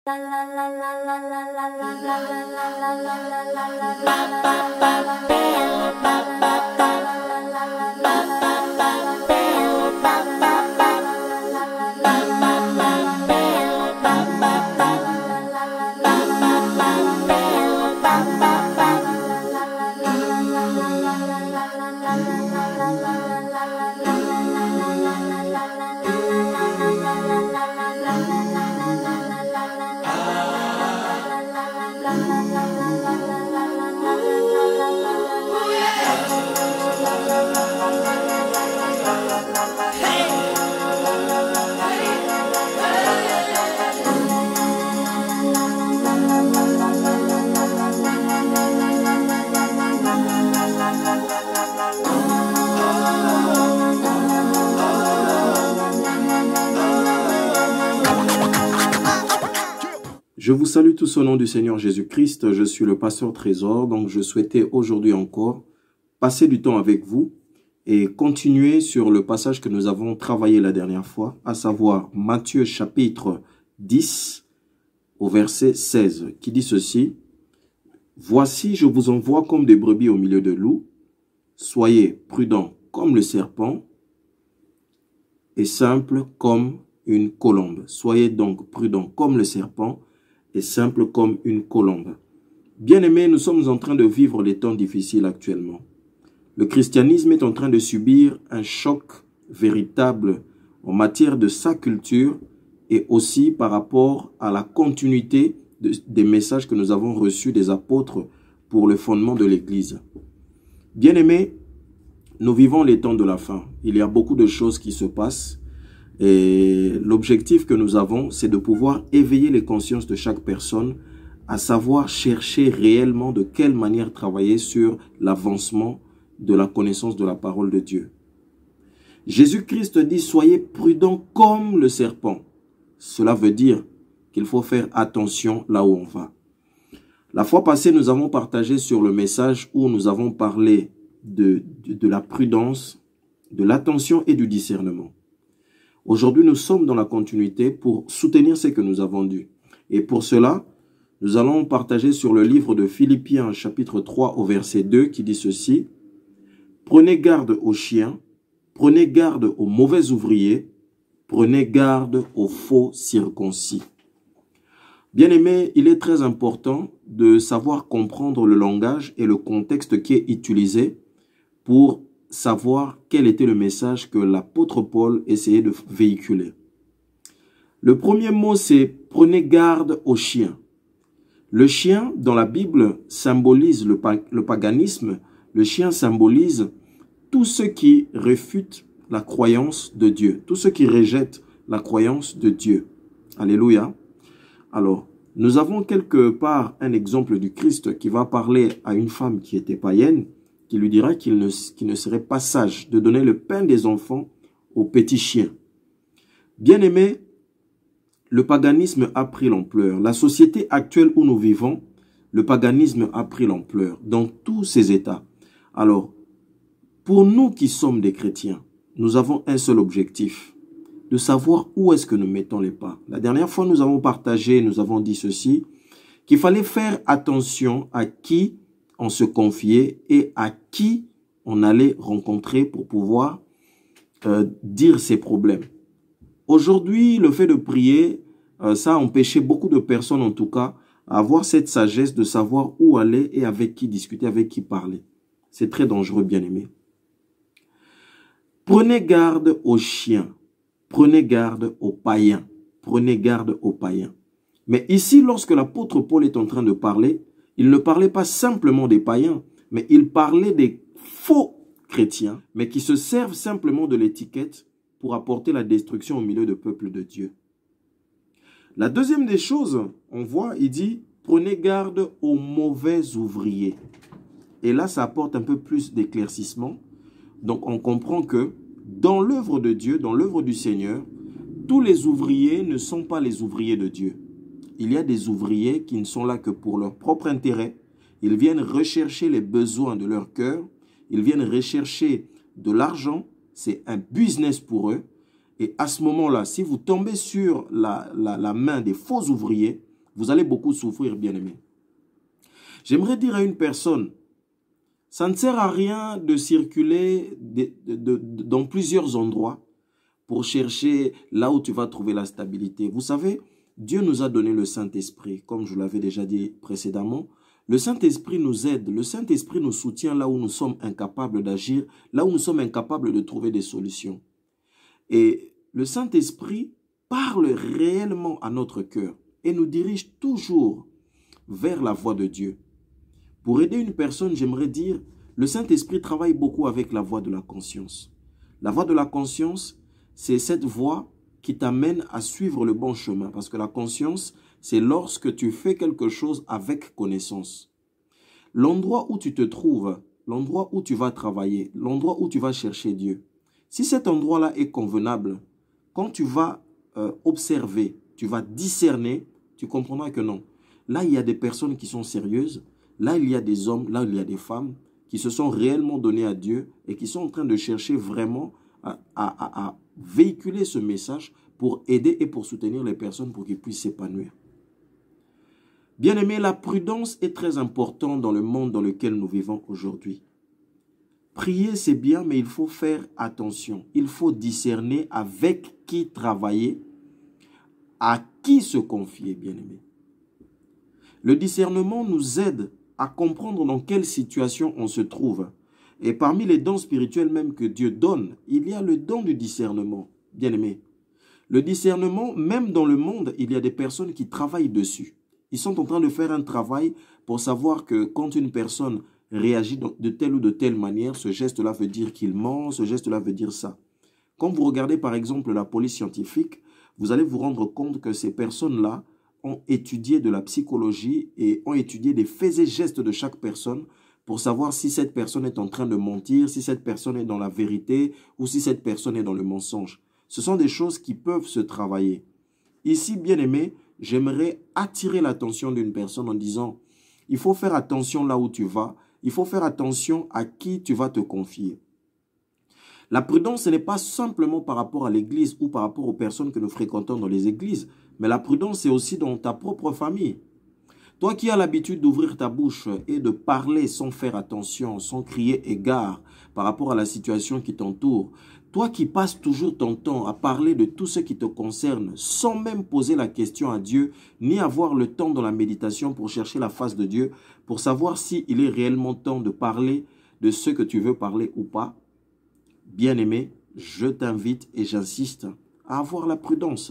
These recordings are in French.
Je vous salue tous au nom du Seigneur Jésus-Christ. Je suis le pasteur Trésor, donc je souhaitais aujourd'hui encore passer du temps avec vous et continuer sur le passage que nous avons travaillé la dernière fois, à savoir Matthieu chapitre 10 au verset 16, qui dit ceci: « Voici, je vous envoie comme des brebis au milieu de loups. Soyez prudents comme le serpent et simples comme une colombe. Soyez donc prudents comme le serpent et simple comme une colombe. » Bien-aimés, nous sommes en train de vivre des temps difficiles actuellement. Le christianisme est en train de subir un choc véritable en matière de sa culture et aussi par rapport à la continuité des messages que nous avons reçus des apôtres pour le fondement de l'Église. Bien-aimés, nous vivons les temps de la fin. Il y a beaucoup de choses qui se passent. Et l'objectif que nous avons, c'est de pouvoir éveiller les consciences de chaque personne, à savoir chercher réellement de quelle manière travailler sur l'avancement de la connaissance de la parole de Dieu. Jésus-Christ dit: « Soyez prudents comme le serpent ». Cela veut dire qu'il faut faire attention là où on va. La fois passée, nous avons partagé sur le message où nous avons parlé de la prudence, de l'attention et du discernement. Aujourd'hui, nous sommes dans la continuité pour soutenir ce que nous avons dit. Et pour cela, nous allons partager sur le livre de Philippiens, chapitre 3, au verset 2, qui dit ceci: « Prenez garde aux chiens, prenez garde aux mauvais ouvriers, prenez garde aux faux circoncis. » Bien-aimés, il est très important de savoir comprendre le langage et le contexte qui est utilisé pour savoir quel était le message que l'apôtre Paul essayait de véhiculer. Le premier mot, c'est « prenez garde aux chiens ». Le chien, dans la Bible, symbolise le paganisme. Le chien symbolise tout ce qui réfute la croyance de Dieu, tout ce qui rejette la croyance de Dieu. Alléluia. Alors, nous avons quelque part un exemple du Christ qui va parler à une femme qui était païenne, qui lui dira qu'il ne serait pas sage de donner le pain des enfants aux petits chiens. Bien-aimés, le paganisme a pris l'ampleur. La société actuelle où nous vivons, le paganisme a pris l'ampleur dans tous ses états. Alors, pour nous qui sommes des chrétiens, nous avons un seul objectif, de savoir où est-ce que nous mettons les pas. La dernière fois, nous avons partagé, nous avons dit ceci, qu'il fallait faire attention à qui on se confiait et à qui on allait rencontrer pour pouvoir dire ses problèmes. Aujourd'hui, le fait de prier, ça a empêché beaucoup de personnes, en tout cas, à avoir cette sagesse de savoir où aller et avec qui discuter, avec qui parler. C'est très dangereux, bien-aimés. Prenez garde aux chiens, prenez garde aux païens, prenez garde aux païens. Mais ici, lorsque l'apôtre Paul est en train de parler, il ne parlait pas simplement des païens, mais il parlait des faux chrétiens, mais qui se servent simplement de l'étiquette pour apporter la destruction au milieu du peuple de Dieu. La deuxième des choses, on voit, il dit, prenez garde aux mauvais ouvriers. Et là, ça apporte un peu plus d'éclaircissement. Donc, on comprend que dans l'œuvre de Dieu, dans l'œuvre du Seigneur, tous les ouvriers ne sont pas les ouvriers de Dieu. Il y a des ouvriers qui ne sont là que pour leur propre intérêt. Ils viennent rechercher les besoins de leur cœur. Ils viennent rechercher de l'argent. C'est un business pour eux. Et à ce moment-là, si vous tombez sur la main des faux ouvriers, Vous allez beaucoup souffrir, bien-aimé. J'aimerais dire à une personne, ça ne sert à rien de circuler dans plusieurs endroits pour chercher là où tu vas trouver la stabilité. Vous savez, Dieu nous a donné le Saint-Esprit, comme je l'avais déjà dit précédemment. Le Saint-Esprit nous aide, le Saint-Esprit nous soutient là où nous sommes incapables d'agir, là où nous sommes incapables de trouver des solutions. Et le Saint-Esprit parle réellement à notre cœur et nous dirige toujours vers la voie de Dieu. Pour aider une personne, j'aimerais dire, le Saint-Esprit travaille beaucoup avec la voie de la conscience. La voie de la conscience, c'est cette voie qui t'amène à suivre le bon chemin. Parce que la conscience, c'est lorsque tu fais quelque chose avec connaissance. L'endroit où tu te trouves, l'endroit où tu vas travailler, l'endroit où tu vas chercher Dieu, si cet endroit-là est convenable, quand tu vas observer, tu vas discerner, tu comprendras que non. Là, il y a des personnes qui sont sérieuses. Là, il y a des hommes, là, il y a des femmes qui se sont réellement donnés à Dieu et qui sont en train de chercher vraiment à véhiculer ce message pour aider et pour soutenir les personnes pour qu'ils puissent s'épanouir. Bien-aimés, la prudence est très importante dans le monde dans lequel nous vivons aujourd'hui. Prier, c'est bien, mais il faut faire attention. Il faut discerner avec qui travailler, à qui se confier, bien-aimés. Le discernement nous aide à comprendre dans quelle situation on se trouve. Et parmi les dons spirituels même que Dieu donne, il y a le don du discernement, bien-aimé. Le discernement, même dans le monde, il y a des personnes qui travaillent dessus. Ils sont en train de faire un travail pour savoir que quand une personne réagit de telle ou de telle manière, ce geste-là veut dire qu'il ment, ce geste-là veut dire ça. Quand vous regardez par exemple la police scientifique, vous allez vous rendre compte que ces personnes-là ont étudié de la psychologie et ont étudié des faits et gestes de chaque personne pour savoir si cette personne est en train de mentir, si cette personne est dans la vérité ou si cette personne est dans le mensonge. Ce sont des choses qui peuvent se travailler. Ici, bien aimé, j'aimerais attirer l'attention d'une personne en disant, il faut faire attention là où tu vas, il faut faire attention à qui tu vas te confier. La prudence, ce n'est pas simplement par rapport à l'église ou par rapport aux personnes que nous fréquentons dans les églises, mais la prudence, c'est aussi dans ta propre famille. Toi qui as l'habitude d'ouvrir ta bouche et de parler sans faire attention, sans crier égard par rapport à la situation qui t'entoure, toi qui passes toujours ton temps à parler de tout ce qui te concerne sans même poser la question à Dieu, ni avoir le temps dans la méditation pour chercher la face de Dieu, pour savoir s'il est réellement temps de parler de ce que tu veux parler ou pas, bien-aimé, je t'invite et j'insiste à avoir la prudence.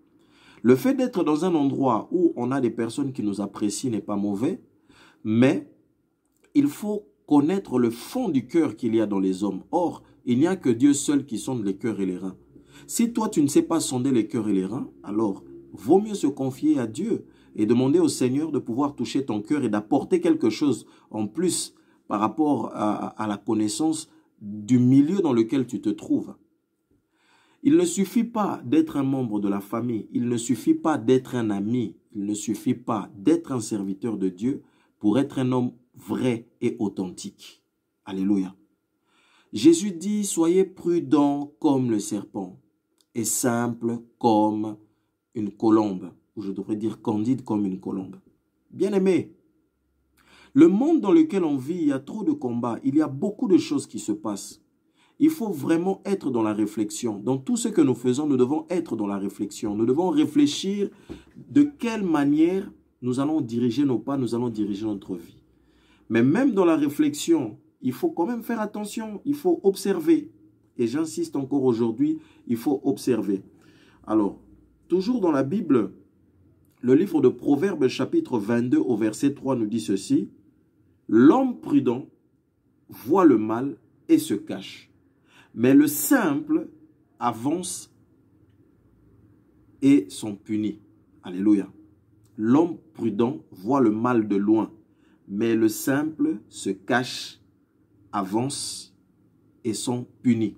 Le fait d'être dans un endroit où on a des personnes qui nous apprécient n'est pas mauvais, mais il faut connaître le fond du cœur qu'il y a dans les hommes. Or, il n'y a que Dieu seul qui sonde les cœurs et les reins. Si toi, tu ne sais pas sonder les cœurs et les reins, alors vaut mieux se confier à Dieu et demander au Seigneur de pouvoir toucher ton cœur et d'apporter quelque chose en plus par rapport à la connaissance du milieu dans lequel tu te trouves. Il ne suffit pas d'être un membre de la famille, il ne suffit pas d'être un ami, il ne suffit pas d'être un serviteur de Dieu pour être un homme vrai et authentique. Alléluia. Jésus dit, soyez prudents comme le serpent et simple comme une colombe, ou je devrais dire candide comme une colombe. Bien-aimé, le monde dans lequel on vit, il y a trop de combats, il y a beaucoup de choses qui se passent. Il faut vraiment être dans la réflexion. Dans tout ce que nous faisons, nous devons être dans la réflexion. Nous devons réfléchir de quelle manière nous allons diriger nos pas, nous allons diriger notre vie. Mais même dans la réflexion, il faut quand même faire attention. Il faut observer. Et j'insiste encore aujourd'hui, il faut observer. Alors, toujours dans la Bible, le livre de Proverbes, chapitre 22, au verset 3, nous dit ceci. L'homme prudent voit le mal et se cache. Mais le simple avance et sont punis. Alléluia. L'homme prudent voit le mal de loin, mais le simple se cache, avance et sont punis.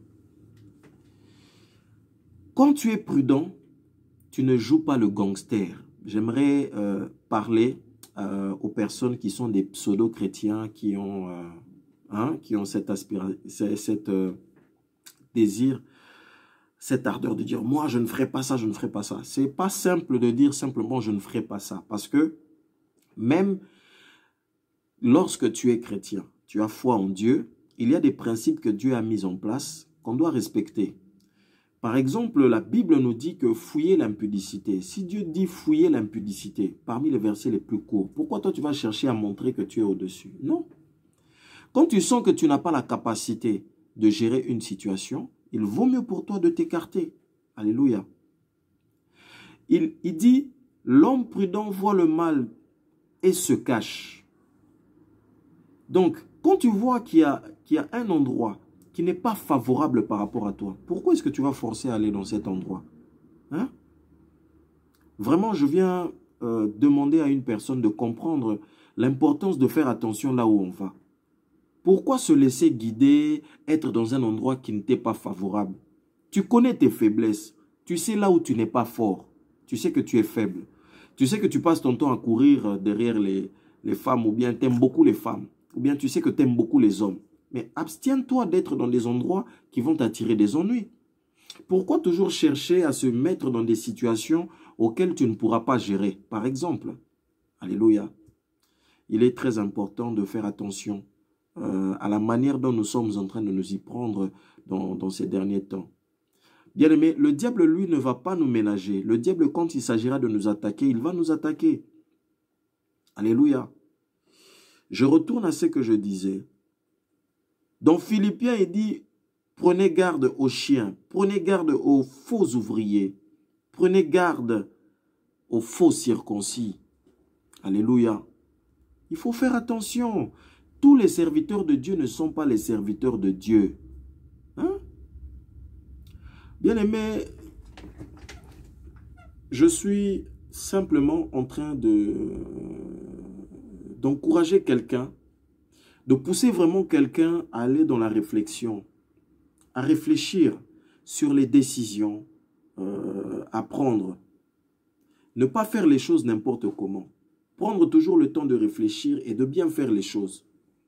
Quand tu es prudent, tu ne joues pas le gangster. J'aimerais parler aux personnes qui sont des pseudo-chrétiens, qui ont cette désir, cette ardeur de dire, moi, je ne ferai pas ça, je ne ferai pas ça. C'est pas simple de dire simplement, je ne ferai pas ça. Parce que même lorsque tu es chrétien, tu as foi en Dieu, il y a des principes que Dieu a mis en place qu'on doit respecter. Par exemple, la Bible nous dit que fouiller l'impudicité. Si Dieu dit fouiller l'impudicité, parmi les versets les plus courts, pourquoi toi tu vas chercher à montrer que tu es au-dessus? Non. Quand tu sens que tu n'as pas la capacité de gérer une situation, il vaut mieux pour toi de t'écarter. Alléluia. Il dit, l'homme prudent voit le mal et se cache. Donc, quand tu vois qu'il y a un endroit qui n'est pas favorable par rapport à toi, pourquoi est-ce que tu vas forcer à aller dans cet endroit? Hein? Vraiment, je viens demander à une personne de comprendre l'importance de faire attention là où on va. Pourquoi se laisser guider, être dans un endroit qui ne t'est pas favorable? Tu connais tes faiblesses. Tu sais là où tu n'es pas fort. Tu sais que tu es faible. Tu sais que tu passes ton temps à courir derrière les femmes, ou bien tu aimes beaucoup les femmes, ou bien tu sais que tu aimes beaucoup les hommes. Mais abstiens-toi d'être dans des endroits qui vont t'attirer des ennuis. Pourquoi toujours chercher à se mettre dans des situations auxquelles tu ne pourras pas gérer? Par exemple, alléluia, il est très important de faire attention à la manière dont nous sommes en train de nous y prendre dans ces derniers temps. Bien aimé, le diable, lui, ne va pas nous ménager. Le diable, quand il s'agira de nous attaquer, il va nous attaquer. Alléluia. Je retourne à ce que je disais. Dans Philippiens, il dit, prenez garde aux chiens, prenez garde aux faux ouvriers, prenez garde aux faux circoncis. Alléluia. Il faut faire attention. Tous les serviteurs de Dieu ne sont pas les serviteurs de Dieu. Hein? Bien aimé, je suis simplement en train d'encourager quelqu'un, de pousser vraiment quelqu'un à aller dans la réflexion, à réfléchir sur les décisions à prendre. Ne pas faire les choses n'importe comment. Prendre toujours le temps de réfléchir et de bien faire les choses.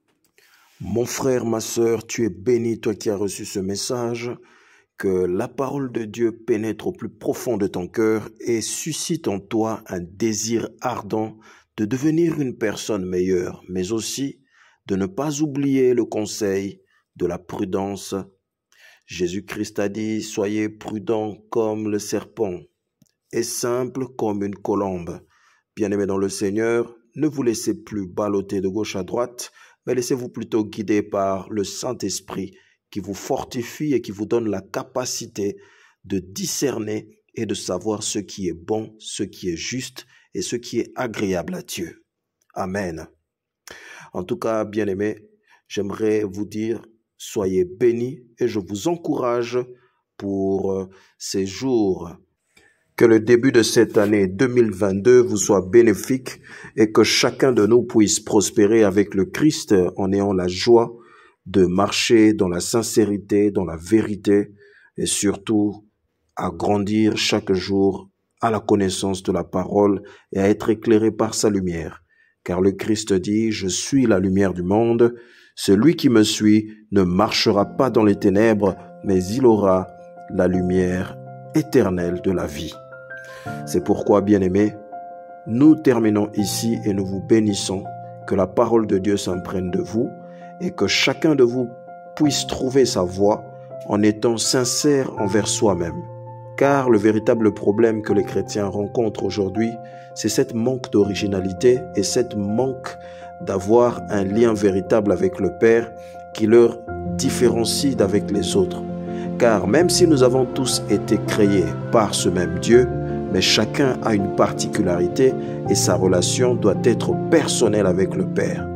Mon frère, ma sœur, tu es béni, toi qui as reçu ce message. Que la parole de Dieu pénètre au plus profond de ton cœur et suscite en toi un désir ardent de devenir une personne meilleure, mais aussi de ne pas oublier le conseil de la prudence. Jésus-Christ a dit, soyez prudents comme le serpent et simples comme une colombe. Bien-aimés dans le Seigneur, ne vous laissez plus balloter de gauche à droite, mais laissez-vous plutôt guider par le Saint-Esprit qui vous fortifie et qui vous donne la capacité de discerner et de savoir ce qui est bon, ce qui est juste et ce qui est agréable à Dieu. Amen. En tout cas, bien-aimés, j'aimerais vous dire, soyez bénis et je vous encourage pour ces jours. Que le début de cette année 2022 vous soit bénéfique et que chacun de nous puisse prospérer avec le Christ en ayant la joie de marcher dans la sincérité, dans la vérité et surtout à grandir chaque jour à la connaissance de la parole et à être éclairé par sa lumière. Car le Christ dit, je suis la lumière du monde, celui qui me suit ne marchera pas dans les ténèbres, mais il aura la lumière éternelle de la vie. C'est pourquoi, bien-aimés, nous terminons ici et nous vous bénissons, que la parole de Dieu s'imprègne de vous et que chacun de vous puisse trouver sa voie en étant sincère envers soi-même. Car le véritable problème que les chrétiens rencontrent aujourd'hui, c'est cette manque d'originalité et cette manque d'avoir un lien véritable avec le Père qui leur différencie d'avec les autres. Car même si nous avons tous été créés par ce même Dieu, mais chacun a une particularité et sa relation doit être personnelle avec le Père.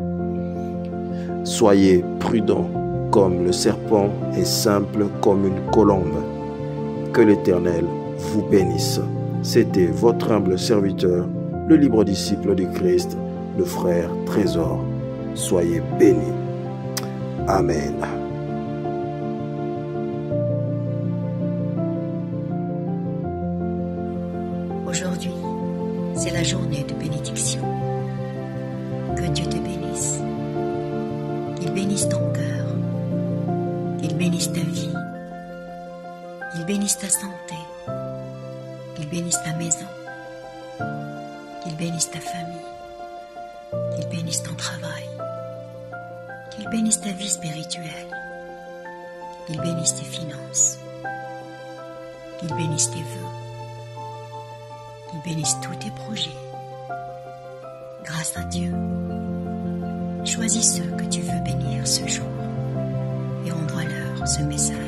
Soyez prudents comme le serpent et simples comme une colombe. Que l'Éternel vous bénisse. C'était votre humble serviteur, le libre disciple du Christ, le frère Trésor. Soyez bénis. Amen. Aujourd'hui, c'est la journée de bénédiction. Que Dieu te bénisse. Qu'il bénisse ton cœur. Qu'il bénisse ta vie. Qu'il bénisse ta santé, qu'il bénisse ta maison, qu'il bénisse ta famille, qu'il bénisse ton travail, qu'il bénisse ta vie spirituelle, qu'il bénisse tes finances, qu'il bénisse tes vœux, qu'il bénisse tous tes projets. Grâce à Dieu, choisis ceux que tu veux bénir ce jour et envoie-leur ce message.